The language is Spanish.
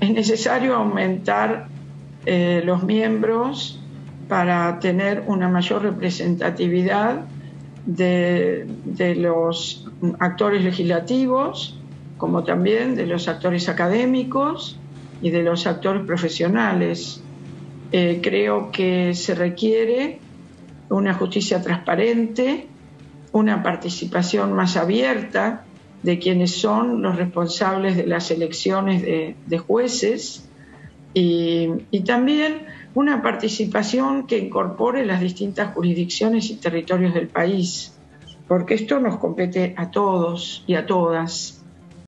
es necesario aumentar los miembros para tener una mayor representatividad de los actores legislativos, como también de los actores académicos y de los actores profesionales. Creo que se requiere una justicia transparente, una participación más abierta de quienes son los responsables de las elecciones de jueces y también una participación que incorpore las distintas jurisdicciones y territorios del país, porque esto nos compete a todos y a todas.